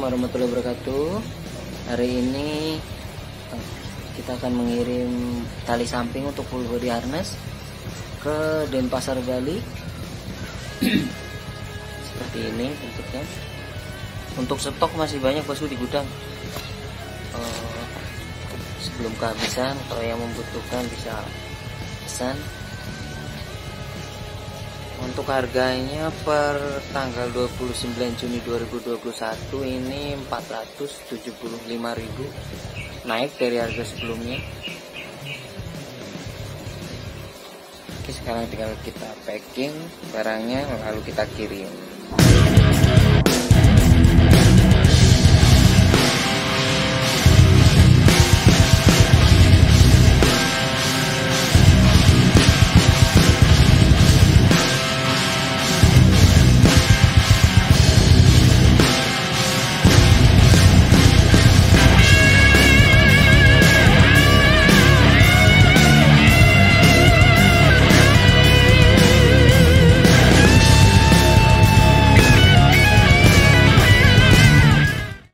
warahmatullahi wabarakatuh. Hari ini kita akan mengirim tali samping untuk full body harness ke Denpasar, Bali. Seperti ini bentuknya. Untuk stok masih banyak bosku di gudang. Sebelum kehabisan, kalau yang membutuhkan bisa pesan. Untuk harganya per tanggal 29 Juni 2021 ini 475.000, naik dari harga sebelumnya. Oke, sekarang tinggal kita packing barangnya lalu kita kirim.